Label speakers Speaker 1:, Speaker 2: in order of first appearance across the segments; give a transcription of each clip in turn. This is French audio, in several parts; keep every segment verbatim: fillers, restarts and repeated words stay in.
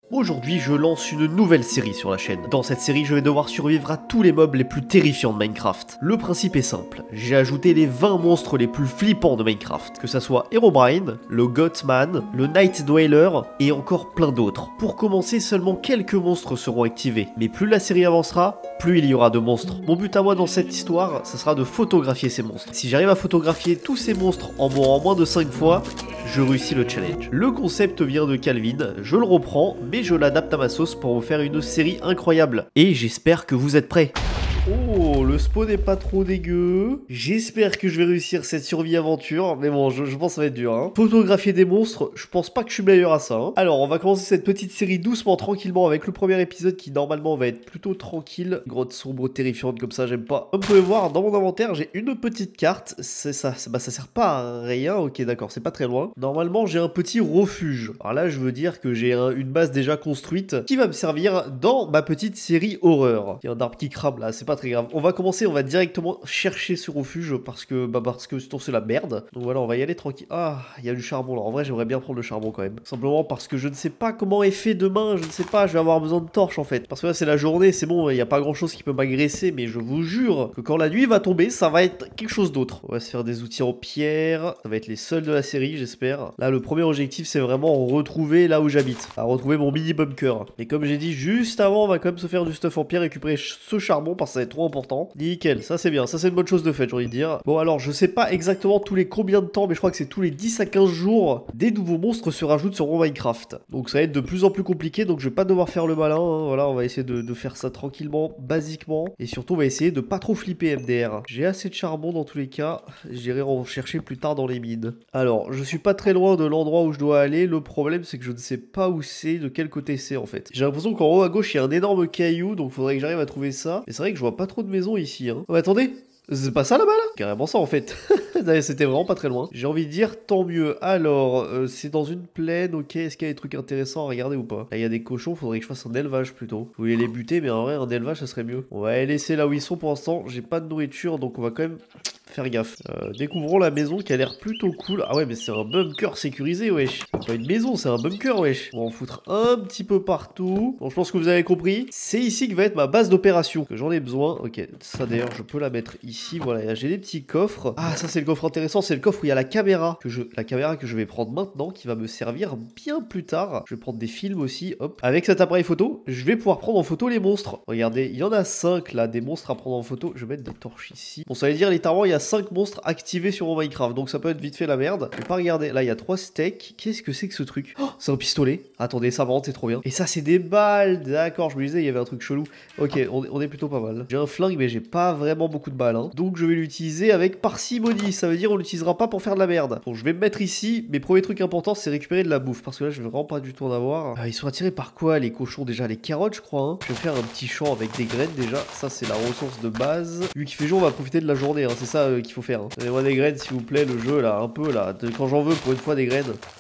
Speaker 1: Aujourd'hui, je lance une nouvelle série sur la chaîne. Dans cette série, je vais devoir survivre à tous les mobs les plus terrifiants de Minecraft. Le principe est simple, j'ai ajouté les vingt monstres les plus flippants de Minecraft, que ça soit Herobrine, le Gothman, le Night Dweller et encore plein d'autres. Pour commencer, seulement quelques monstres seront activés, mais plus la série avancera, plus il y aura de monstres. Mon but à moi dans cette histoire, ça sera de photographier ces monstres. Si j'arrive à photographier tous ces monstres en mourant moins de cinq fois, je réussis le challenge. Le concept vient de Calvin, je le reprends, mais je l'adapte à ma sauce pour vous faire une série incroyable. Et j'espère que vous êtes prêts. Oh, le spawn est pas trop dégueu. J'espère que je vais réussir cette survie aventure, mais bon, je, je pense que ça va être dur. Hein. Photographier des monstres, je pense pas que je suis meilleur à ça. Hein. Alors, on va commencer cette petite série doucement, tranquillement, avec le premier épisode qui normalement va être plutôt tranquille. Grotte sombre, terrifiante comme ça, j'aime pas. Comme vous pouvez voir, dans mon inventaire, j'ai une petite carte. C'est ça, bah ça sert pas à rien. Ok, d'accord, c'est pas très loin. Normalement, j'ai un petit refuge. Alors là, je veux dire que j'ai un, une base déjà construite qui va me servir dans ma petite série horreur. Il y a un arbre qui crame là, c'est pas très grave. On va commencer, on va directement chercher ce refuge parce que bah parce que sinon c'est la merde. Donc voilà, on va y aller tranquille. Ah, il y a du charbon là. En vrai, j'aimerais bien prendre le charbon quand même. Simplement parce que je ne sais pas comment est fait demain, je ne sais pas, je vais avoir besoin de torches en fait. Parce que là, c'est la journée, c'est bon, il n'y a pas grand chose qui peut m'agresser, mais je vous jure que quand la nuit va tomber, ça va être quelque chose d'autre. On va se faire des outils en pierre. Ça va être les seuls de la série, j'espère. Là, le premier objectif, c'est vraiment retrouver là où j'habite. À retrouver mon mini bunker. Et comme j'ai dit juste avant, on va quand même se faire du stuff en pierre, récupérer ce charbon parce que ça va être trop important. Nickel, ça c'est bien, ça c'est une bonne chose de fait, j'ai envie de dire. Bon alors, je sais pas exactement tous les combien de temps, mais je crois que c'est tous les dix à quinze jours, des nouveaux monstres se rajoutent sur mon Minecraft. Donc ça va être de plus en plus compliqué, donc je vais pas devoir faire le malin, hein. Voilà, on va essayer de, de faire ça tranquillement, basiquement. Et surtout, on va essayer de pas trop flipper M D R. J'ai assez de charbon dans tous les cas, j'irai en chercher plus tard dans les mines. Alors, je suis pas très loin de l'endroit où je dois aller, le problème c'est que je ne sais pas où c'est, de quel côté c'est en fait. J'ai l'impression qu'en haut à gauche, il y a un énorme caillou, donc faudrait que j'arrive à trouver ça. Mais c'est vrai que je vois pas trop de maison ici. Hein. Oh, attendez, c'est pas ça là-bas là? Carrément ça en fait. C'était vraiment pas très loin. J'ai envie de dire tant mieux. Alors, euh, c'est dans une plaine, ok. Est-ce qu'il y a des trucs intéressants à regarder ou pas? Là, il y a des cochons, faudrait que je fasse un élevage plutôt. Vous voulez les buter, mais en vrai, un élevage ça serait mieux. On va les laisser là où ils sont pour l'instant. J'ai pas de nourriture, donc on va quand même faire gaffe. Euh, découvrons la maison qui a l'air plutôt cool. Ah ouais, mais c'est un bunker sécurisé, wesh. C'est pas une maison, c'est un bunker, wesh. On va en foutre un petit peu partout. Bon, je pense que vous avez compris. C'est ici que va être ma base d'opération. Que j'en ai besoin. Ok, ça d'ailleurs, je peux la mettre ici. Voilà, j'ai des petits coffres. Ah, ça c'est le coffre intéressant. C'est le coffre où il y a la caméra. Que je... La caméra que je vais prendre maintenant, qui va me servir bien plus tard. Je vais prendre des films aussi. Hop. Avec cet appareil photo, je vais pouvoir prendre en photo les monstres. Regardez, il y en a cinq là, des monstres à prendre en photo. Je vais mettre des torches ici. Bon, ça veut dire littéralement, il y a cinq monstres activés sur mon Minecraft, donc ça peut être vite fait la merde. Je vais pas regarder, là il y a trois steaks. Qu'est-ce que c'est que ce truc? Oh, c'est un pistolet. Attendez, ça rentre, c'est trop bien. Et ça c'est des balles, d'accord, je me disais il y avait un truc chelou. Ok, on, on est plutôt pas mal. J'ai un flingue mais j'ai pas vraiment beaucoup de balles, hein. Donc je vais l'utiliser avec parcimonie, ça veut dire on l'utilisera pas pour faire de la merde. Donc je vais me mettre ici, mes premiers trucs importants c'est récupérer de la bouffe, parce que là je vais vraiment pas du tout en avoir. Ah, ils sont attirés par quoi les cochons? Déjà les carottes je crois, hein. Je vais faire un petit champ avec des graines déjà, ça c'est la ressource de base. Vu qu'il fait jour on va profiter de la journée, hein. C'est ça euh, qu'il faut faire, hein. Donnez-moi des graines s'il vous plaît, le jeu là, un peu là, de, quand j'en veux pour une fois des graines.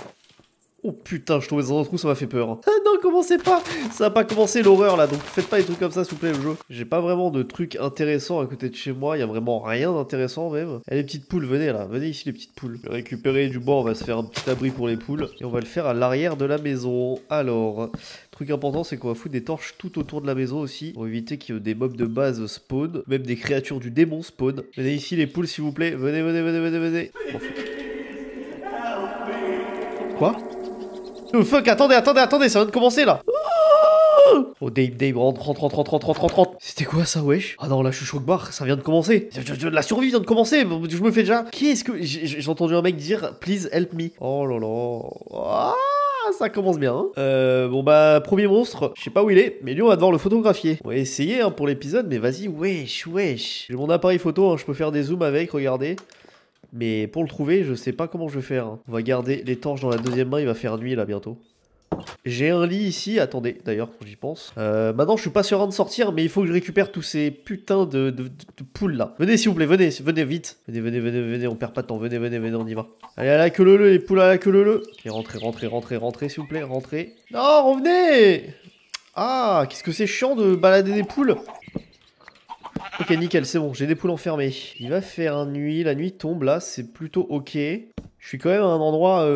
Speaker 1: Oh putain, je tombais dans un trou, ça m'a fait peur. Ah non, commencez pas. Ça n'a pas commencé l'horreur là, donc faites pas des trucs comme ça s'il vous plaît le jeu. J'ai pas vraiment de trucs intéressants à côté de chez moi, il y a vraiment rien d'intéressant même. Eh les petites poules, venez là, venez ici les petites poules. Je vais récupérer du bois, on va se faire un petit abri pour les poules. Et on va le faire à l'arrière de la maison. Alors, truc important c'est qu'on va foutre des torches tout autour de la maison aussi, pour éviter que des mobs de base spawn, même des créatures du démon spawn. Venez ici les poules s'il vous plaît, venez, venez, venez, venez, venez. Bon, quoi? Oh fuck, attendez, attendez, attendez, ça vient de commencer là. Oh Dave, Dave, rentre, rentre, rentre, rentre, rentre, rentre, rentre. C'était quoi ça, wesh? Ah non, là je suis choc barre, ça vient de commencer. La survie vient de commencer, je me fais déjà. Qu'est-ce que... J'ai entendu un mec dire, please help me. Oh là là. Ah, ça commence bien. Hein. Euh, bon bah, premier monstre, je sais pas où il est, mais lui on va devoir le photographier. On va essayer hein, pour l'épisode, mais vas-y, wesh, wesh. J'ai mon appareil photo, hein, je peux faire des zooms avec, regardez. Mais pour le trouver, je sais pas comment je vais faire. Hein. On va garder les torches dans la deuxième main, il va faire nuit là bientôt. J'ai un lit ici, attendez, d'ailleurs, quand j'y pense. Euh, maintenant, je suis pas serein de sortir, mais il faut que je récupère tous ces putains de, de, de, de poules là. Venez, s'il vous plaît, venez, venez vite. Venez, venez, venez, venez, on perd pas de temps. Venez, venez, venez, on y va. Allez, à la queue leu, les poules à la queue leu. Ok, rentrez, rentrez, rentrez, rentrez, s'il vous plaît, rentrez. Non, revenez. Ah, qu'est-ce que c'est chiant de balader des poules. Ok, nickel, c'est bon, j'ai des poules enfermées. Il va faire nuit, la nuit tombe là, c'est plutôt ok. Je suis quand même à un endroit... Euh...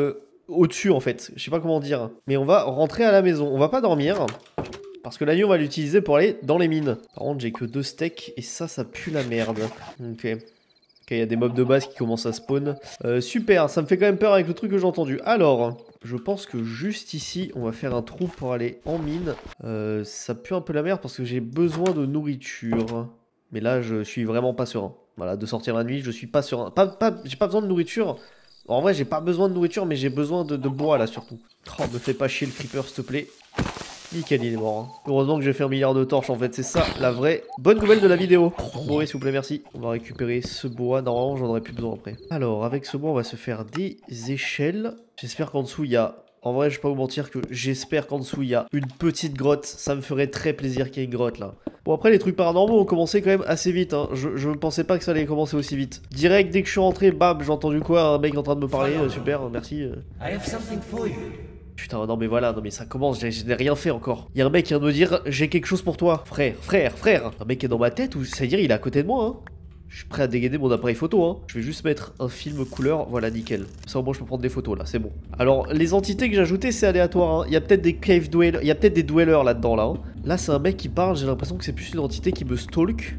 Speaker 1: au-dessus en fait. Je sais pas comment dire. Mais on va rentrer à la maison. On va pas dormir. Parce que la nuit, on va l'utiliser pour aller dans les mines. Par contre, j'ai que deux steaks et ça, ça pue la merde. Ok. Ok, il y a des mobs de base qui commencent à spawn. Euh, super, ça me fait quand même peur avec le truc que j'ai entendu. Alors, je pense que juste ici, on va faire un trou pour aller en mine. Euh, ça pue un peu la merde parce que j'ai besoin de nourriture. Mais là, je suis vraiment pas serein. Voilà, de sortir la nuit, je suis pas serein. Pas, pas, j'ai pas besoin de nourriture. En vrai, j'ai pas besoin de nourriture, mais j'ai besoin de, de bois là surtout. Oh, me fais pas chier le creeper, s'il te plaît. Nickel, il est mort. Hein. Heureusement que j'ai fait un milliard de torches en fait, c'est ça la vraie bonne nouvelle de la vidéo. Bourré s'il vous plaît, merci. On va récupérer ce bois, normalement j'en aurai plus besoin après. Alors avec ce bois on va se faire des échelles. J'espère qu'en dessous il y a... En vrai je vais pas vous mentir que j'espère qu'en dessous il y a une petite grotte. Ça me ferait très plaisir qu'il y ait une grotte là. Bon après les trucs paranormaux ont commencé quand même assez vite. Hein. Je, je pensais pas que ça allait commencer aussi vite. Direct dès que je suis rentré, bam, j'ai entendu quoi? Un mec en train de me parler, euh, super, merci. Euh. I have something for you. Putain, non mais voilà, non mais ça commence, je n'ai rien fait encore. Il y a un mec qui vient de me dire, j'ai quelque chose pour toi. Frère, frère, frère. Un mec est dans ma tête ou ça veut dire il est à côté de moi, hein. Je suis prêt à dégainer mon appareil photo, hein. Je vais juste mettre un film couleur, voilà, nickel. Ça au moins je peux prendre des photos là, c'est bon. Alors, les entités que j'ai ajoutées, c'est aléatoire, hein. Il y a peut-être des cave dwellers, il y a peut-être des dwellers là-dedans, là. Hein. Là, c'est un mec qui parle, j'ai l'impression que c'est plus une entité qui me stalk.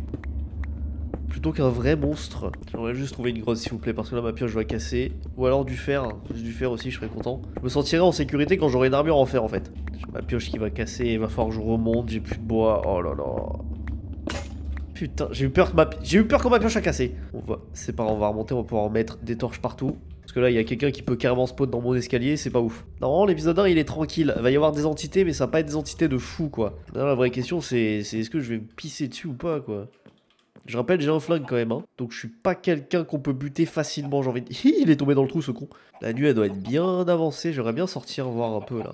Speaker 1: Plutôt qu'un vrai monstre. J'aimerais juste trouver une grotte s'il vous plaît parce que là ma pioche va casser. Ou alors du fer, juste du fer aussi je serais content. Je me sentirais en sécurité quand j'aurai une armure en fer en fait. J'ai ma pioche qui va casser, il va falloir que je remonte, j'ai plus de bois, oh là là. Putain, j'ai eu peur que ma, j'ai eu peur quand ma pioche a cassé. On va, c'est pas grave, on va remonter, on va pouvoir mettre des torches partout. Parce que là il y a quelqu'un qui peut carrément spawn dans mon escalier, c'est pas ouf. Normalement l'épisode un il est tranquille, il va y avoir des entités mais ça va pas être des entités de fou quoi. Là la vraie question c'est est-ce que je vais me pisser dessus ou pas quoi. Je rappelle, j'ai un flingue quand même, hein. Donc je suis pas quelqu'un qu'on peut buter facilement, j'ai envie de... Il est tombé dans le trou, ce con. La nuit, elle doit être bien avancée. J'aimerais bien sortir voir un peu, là.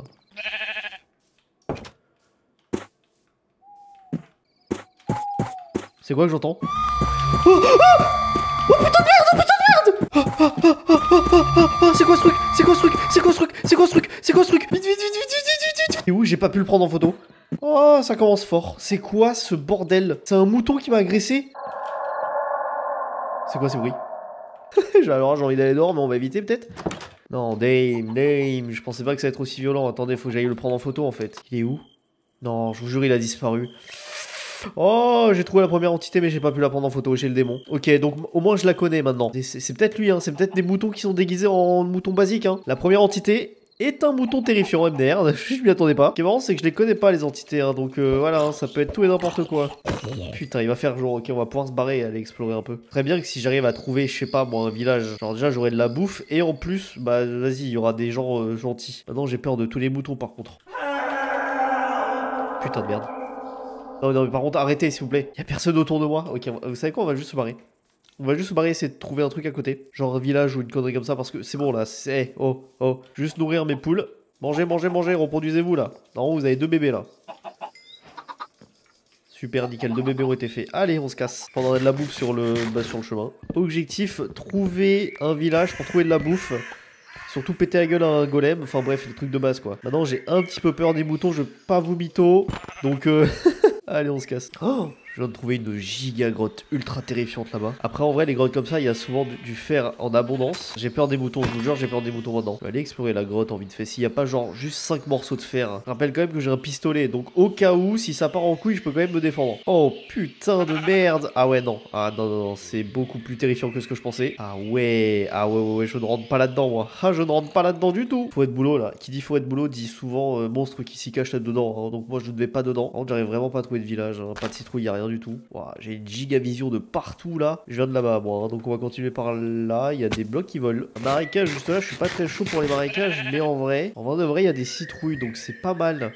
Speaker 1: C'est quoi que j'entends? Oh, oh, oh putain de merde! Oh putain de merde! Oh, oh, oh, oh, oh, oh, oh, c'est quoi ce truc? C'est quoi ce truc? C'est quoi ce truc? C'est quoi ce truc? C'est quoi ce truc? Vite, vite, vite, vite, vite, vite, vite! Et où j'ai pas pu le prendre en photo? Oh, ça commence fort. C'est quoi ce bordel? C'est un mouton qui m'a agressé? C'est quoi ce bruit? Alors j'ai envie d'aller dehors mais on va éviter peut-être. Non, Dame, Dame, je pensais pas que ça allait être aussi violent. Attendez, faut que j'aille le prendre en photo en fait. Il est où? Non, je vous jure il a disparu. Oh, j'ai trouvé la première entité mais j'ai pas pu la prendre en photo, j'ai le démon. Ok, donc au moins je la connais maintenant. C'est peut-être lui, hein, c'est peut-être des moutons qui sont déguisés en moutons basiques. Hein. La première entité est un mouton terrifiant, M D R, je m'y attendais pas. Ce qui est marrant, c'est que je les connais pas les entités, hein, donc euh, voilà, hein, ça peut être tout et n'importe quoi. Putain, il va faire jour, ok, on va pouvoir se barrer et aller explorer un peu. Très bien que si j'arrive à trouver, je sais pas moi, un village, genre déjà j'aurai de la bouffe, et en plus, bah vas-y, il y aura des gens euh, gentils. Maintenant j'ai peur de tous les moutons par contre. Putain de merde. Non, non, mais par contre, arrêtez s'il vous plaît. Y a personne autour de moi. Ok, vous savez quoi, on va juste se barrer. On va juste se barrer, essayer de trouver un truc à côté. Genre un village ou une connerie comme ça, parce que c'est bon là, c'est... Oh, oh, juste nourrir mes poules. Mangez, mangez, mangez, reproduisez-vous là. Non, vous avez deux bébés là. Super, nickel, deux bébés ont été faits. Allez, on se casse. Pendant de la bouffe sur le, bah, sur le chemin. Objectif, trouver un village pour trouver de la bouffe. Surtout péter la gueule à un golem. Enfin bref, les trucs de base quoi. Maintenant, j'ai un petit peu peur des moutons, je veux pas vous mytho. Donc, euh... allez, on se casse. Oh, je viens de trouver une giga grotte ultra terrifiante là-bas. Après, en vrai, les grottes comme ça, il y a souvent du, du fer en abondance. J'ai peur des moutons, je vous jure, j'ai peur des moutons maintenant. Je vais aller explorer la grotte en vite fait. S'il n'y a pas genre juste cinq morceaux de fer. Je rappelle quand même que j'ai un pistolet. Donc, au cas où, si ça part en couille, je peux quand même me défendre. Oh putain de merde. Ah ouais, non. Ah non, non, non. C'est beaucoup plus terrifiant que ce que je pensais. Ah ouais. Ah ouais, ouais, ouais. Je ne rentre pas là-dedans, moi. Ah, je ne rentre pas là-dedans du tout. Faut être boulot là. Qui dit faut être boulot dit souvent euh, monstre qui s'y cache là-dedans. Hein. Donc, moi, je ne vais pas dedans. Par contre, j'arrive vraiment pas à trouver de village. Hein. Pas de citrouille, y a rien du tout. Wow, j'ai une giga vision de partout là. Je viens de là-bas moi, hein. Donc on va continuer par là. Il y a des blocs qui volent. Un marécage juste là, je suis pas très chaud pour les marécages, mais en vrai, en vrai de vrai, il y a des citrouilles, donc c'est pas mal.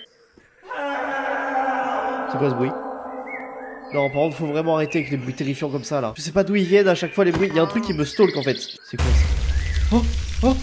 Speaker 1: C'est quoi ce bruit? Non, par contre, faut vraiment arrêter avec les bruits terrifiants comme ça là. Je sais pas d'où ils viennent à chaque fois les bruits. Il y a un truc qui me stalk en fait. C'est quoi ça? Oh, oh.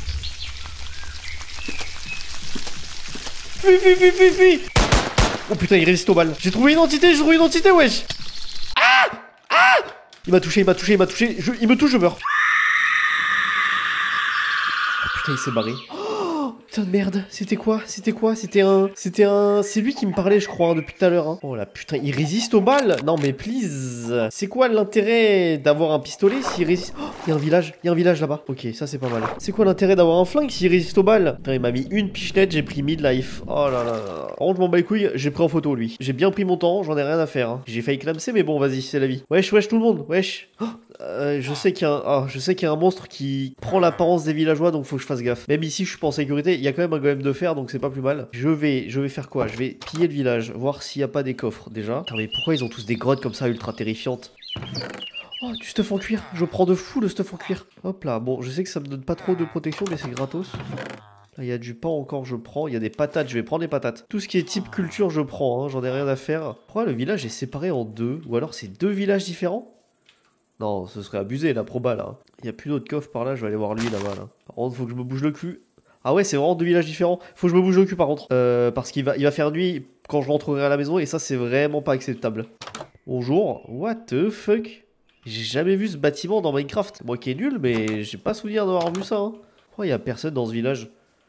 Speaker 1: Fui, fui, fui, fui, fui. Oh putain, il résiste aux balles. J'ai trouvé une entité, j'ai trouvé une entité, wesh. Ah, ah. Il m'a touché, il m'a touché, il m'a touché. Je... Il me touche, je meurs. Oh, putain, il s'est barré. Oh, Putain de merde, c'était quoi? C'était quoi? C'était un... C'était un... C'est lui qui me parlait, je crois, hein, depuis tout à l'heure. Hein. Oh là, putain, il résiste aux balles? Non mais please. C'est quoi l'intérêt d'avoir un pistolet s'il résiste... Oh, il y a un village, il y a un village là-bas. Ok, ça c'est pas mal. C'est quoi l'intérêt d'avoir un flingue s'il résiste aux balles? Putain, il m'a mis une pichenette, j'ai pris mid life. Oh là là là. Par contre, je m'en bats les couilles, j'ai pris en photo lui. J'ai bien pris mon temps, j'en ai rien à faire. Hein. J'ai failli clamser, mais bon, vas-y, c'est la vie. Wesh, wesh tout le monde, wesh. Oh, euh, je sais qu'il y a un... Oh, je sais qu'il y a un monstre qui prend l'apparence des villageois, donc faut que je fasse gaffe. Même ici, je suis pas en sécurité. Il y a quand même un golem de fer, donc c'est pas plus mal. Je vais, je vais faire quoi? Je vais piller le village, voir s'il y a pas des coffres déjà. Putain, mais pourquoi ils ont tous des grottes comme ça ultra terrifiantes? Oh, du stuff en cuir. Je prends de fou le stuff en cuir. Hop là. Bon, je sais que ça me donne pas trop de protection, mais c'est gratos. Là, il y a du pain encore, je prends. Il y a des patates, je vais prendre les patates. Tout ce qui est type culture, je prends. Hein. J'en ai rien à faire. Pourquoi le village est séparé en deux? Ou alors c'est deux villages différents? Non, ce serait abusé la proba là. Il n'y a plus d'autres coffres par là, je vais aller voir lui là-bas là. Par contre, faut que je me bouge le cul. Ah ouais, c'est vraiment deux villages différents. Faut que je me bouge le cul par contre. Euh, parce qu'il va, il va faire nuit quand je rentrerai à la maison et ça c'est vraiment pas acceptable. Bonjour. What the fuck? J'ai jamais vu ce bâtiment dans Minecraft. Moi qui est nul, mais j'ai pas souvenir d'avoir vu ça. Hein. Pourquoi il y a personne dans ce village?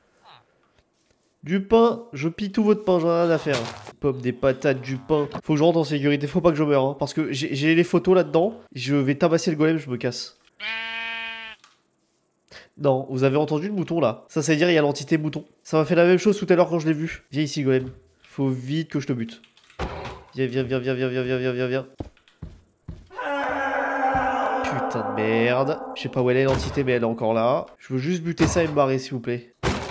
Speaker 1: Du pain, je pille tout votre pain, j'en ai rien à faire. Pommes, des patates, du pain. Faut que je rentre en sécurité, faut pas que je meure. Hein, parce que j'ai les photos là-dedans. Je vais tabasser le golem, je me casse. Non, vous avez entendu le mouton là? Ça, c'est dire il y a l'entité mouton. Ça m'a fait la même chose tout à l'heure quand je l'ai vu. Viens ici, golem. Faut vite que je te bute. Viens, viens, viens, viens, viens, viens, viens, viens, viens, viens. Putain de merde. Je sais pas où elle est l'entité, mais elle est encore là. Je veux juste buter ça et me barrer, s'il vous plaît.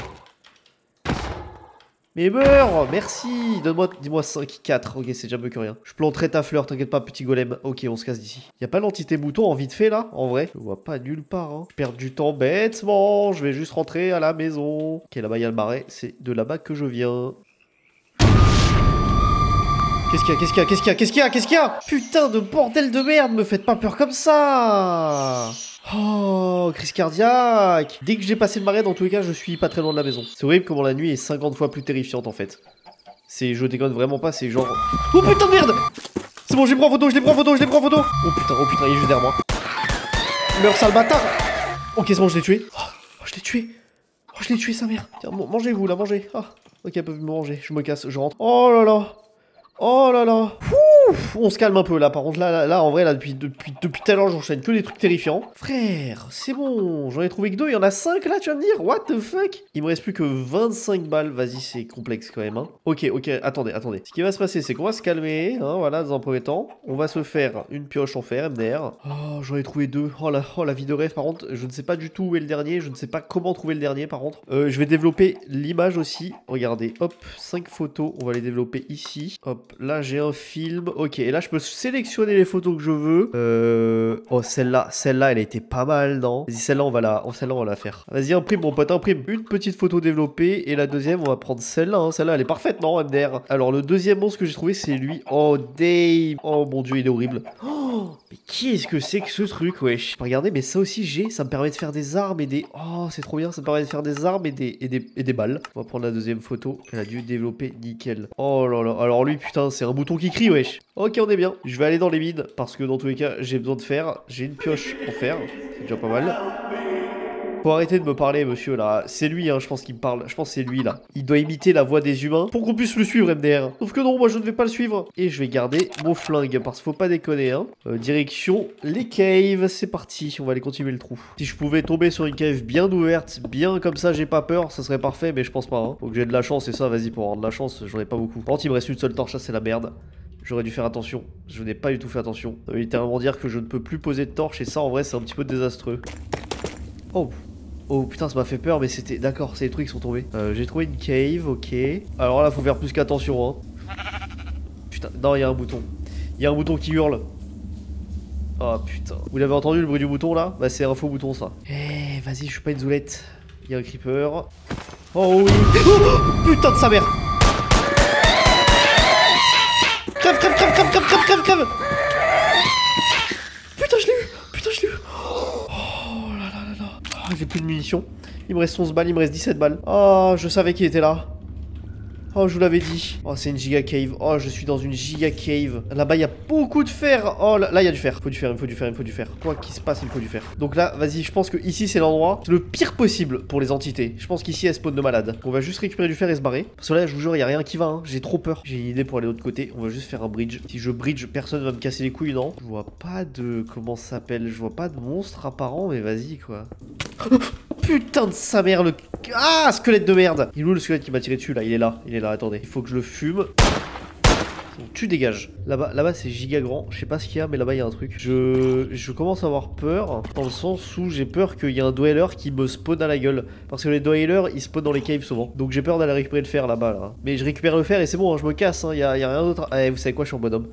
Speaker 1: Mais meurs! Merci! Donne-moi, dis-moi cinq, quatre. Ok, c'est déjà mieux que rien. Je planterai ta fleur, t'inquiète pas, petit golem. Ok, on se casse d'ici. Y'a pas l'entité mouton en vite fait là? En vrai? Je vois pas nulle part. Hein. Je perds du temps bêtement. Je vais juste rentrer à la maison. Ok, là-bas y'a le marais. C'est de là-bas que je viens. Qu'est-ce qu'il y a? Qu'est-ce qu'il y a? Qu'est-ce qu'il y a? Qu'est-ce qu'il y a? Qu'est-ce qu'il y a? Putain de bordel de merde! Me faites pas peur comme ça! Oh, crise cardiaque. Dès que j'ai passé le marais, dans tous les cas, je suis pas très loin de la maison. C'est horrible comment la nuit est cinquante fois plus terrifiante en fait. C'est, je déconne vraiment pas, c'est genre... Oh putain de merde. C'est bon, je les prends en photo, je les prends en photo, je les prends en photo. Oh putain, oh putain, il est juste derrière moi. Meurs, sale bâtard. Ok, c'est bon, je l'ai tué. Oh, je l'ai tué. Oh, je l'ai tué, sa mère. Tiens, mangez-vous là, mangez. Ah, ok, elle peut me manger, je me casse, je rentre. Oh là là. Oh là là. Ouf, on se calme un peu là, par contre là, là, là en vrai là depuis, depuis, depuis tout à l'heure j'enchaîne que des trucs terrifiants. Frère, c'est bon, j'en ai trouvé que deux, il y en a cinq là tu vas me dire, what the fuck? Il me reste plus que vingt-cinq balles, vas-y c'est complexe quand même hein. Ok, ok, attendez, attendez. Ce qui va se passer c'est qu'on va se calmer, hein, voilà dans un premier temps. On va se faire une pioche en fer, M D R. Oh j'en ai trouvé deux, oh la, oh la vie de rêve par contre, je ne sais pas du tout où est le dernier, je ne sais pas comment trouver le dernier par contre. Euh, je vais développer l'image aussi, regardez, hop, cinq photos, on va les développer ici. Hop, là j'ai un film, ok. Et là, je peux sélectionner les photos que je veux. Euh... Oh, celle-là, celle-là, elle a été pas mal, non? Vas-y, celle-là, on va la... Oh, celle-là, on va la faire. Vas-y, imprime, mon pote, imprime. Une petite photo développée. Et la deuxième, on va prendre celle-là. Hein. Celle-là, elle est parfaite, non, M D R? Alors, le deuxième monstre que j'ai trouvé, c'est lui. Oh, Dave. Oh, mon Dieu, il est horrible. Oh, mais qui est-ce que c'est que ce truc, wesh? Regardez, mais ça aussi, j'ai. Ça me permet de faire des armes et des... Oh, c'est trop bien. Ça me permet de faire des armes et des... Et des... et des balles. On va prendre la deuxième photo. Elle a dû développer nickel. Oh là là. Alors, lui, putain, c'est un bouton qui crie, wesh. Ok, on est bien. Je vais aller dans les mines parce que dans tous les cas, j'ai besoin de fer. J'ai une pioche en fer. C'est déjà pas mal. Faut arrêter de me parler, monsieur, là. C'est lui, hein, je pense qu'il me parle. Je pense que c'est lui, là. Il doit imiter la voix des humains pour qu'on puisse le suivre, M D R. Sauf que non, moi, je ne vais pas le suivre. Et je vais garder mon flingue parce qu'il faut pas déconner, hein. Euh, direction les caves. C'est parti. On va aller continuer le trou. Si je pouvais tomber sur une cave bien ouverte, bien comme ça, j'ai pas peur, ça serait parfait, mais je pense pas, hein. Faut que j'ai de la chance et ça, vas-y, pour avoir de la chance, j'en ai pas beaucoup. Par contre, il me reste une seule torche, ça, c'est la merde. J'aurais dû faire attention. Je n'ai pas du tout fait attention. Ça veut littéralement dire que je ne peux plus poser de torche et ça, en vrai, c'est un petit peu désastreux. Oh. Oh putain, ça m'a fait peur, mais c'était... D'accord, c'est les trucs qui sont tombés. Euh, j'ai trouvé une cave, ok. Alors là, faut faire plus qu'attention, hein. Putain, non, il y a un bouton. Il y a un bouton qui hurle. Oh putain. Vous l'avez entendu, le bruit du bouton, là? Bah, c'est un faux bouton, ça. Eh, vas-y, je suis pas une zoulette. Il y a un creeper. Oh oui. Oh, putain de sa mère. Crève, crève, crève, crève, crève, crève, crève, crève. Putain, je l'ai eu. Putain, je l'ai eu. Oh là là là là. Oh, j'ai plus de munitions. Il me reste onze balles, il me reste dix-sept balles. Oh, je savais qu'il était là. Oh, je vous l'avais dit. Oh, c'est une giga cave. Oh, je suis dans une giga cave. Là-bas, il y a beaucoup de fer. Oh, là, là, il y a du fer. Il faut du fer, il faut du fer, il faut du fer. Quoi qu'il se passe, il faut du fer. Donc là, vas-y, je pense que ici, c'est l'endroit le pire possible pour les entités. Je pense qu'ici, elles spawnent de malades. On va juste récupérer du fer et se barrer. Parce que là, je vous jure, il y a rien qui va. Hein. J'ai trop peur. J'ai une idée pour aller de l'autre côté. On va juste faire un bridge. Si je bridge, personne va me casser les couilles, non? Je vois pas de... Comment ça s'appelle? Je vois pas de monstre apparent, mais vas-y, quoi. Putain de sa mère, le... Ah, squelette de merde. Il est où le squelette qui m'a tiré dessus, là? Il est là. Il est là, attendez. Il faut que je le fume. Donc, tu dégages. Là-bas, là-bas c'est giga grand. Je sais pas ce qu'il y a, mais là-bas, il y a un truc. Je... je commence à avoir peur. Dans le sens où j'ai peur qu'il y ait un dweller qui me spawn à la gueule. Parce que les dwellers, ils spawnent dans les caves souvent. Donc j'ai peur d'aller récupérer le fer là-bas, là. Mais je récupère le fer et c'est bon, hein, je me casse. Il hein. y, a, y a rien d'autre. Eh, vous savez quoi, je suis en bonhomme.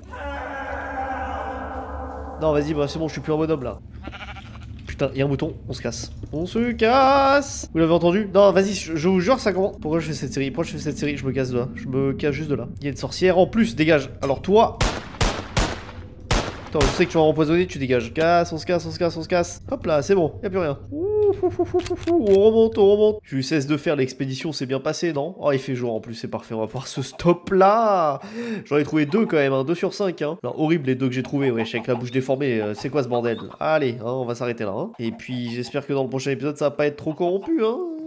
Speaker 1: Non, vas-y, bah, c'est bon, je suis plus en bonhomme, là. Putain, il y a un bouton, on se casse. On se casse. Vous l'avez entendu? Non, vas-y, je, je vous jure, ça commence. Pourquoi je fais cette série? Pourquoi je fais cette série? Je me casse de là. Je me casse juste de là. Il y a une sorcière en plus, dégage. Alors toi... Attends, je sais que tu vas empoisonner, tu dégages. Casse, on se casse, on se casse, on se casse. Hop là, c'est bon, y a plus rien. Ouh, ouh, ouh, ouh, ouh, on remonte, on remonte. Je lui cesse de faire, l'expédition s'est bien passée, non? Oh, il fait jour en plus, c'est parfait, on va pouvoir ce stop là. J'en ai trouvé deux quand même, hein, deux sur cinq. Hein. Non, horrible les deux que j'ai trouvés, ouais, avec la bouche déformée. Euh, c'est quoi ce bordel? Allez, hein, on va s'arrêter là. Hein. Et puis j'espère que dans le prochain épisode, ça va pas être trop corrompu. Hein.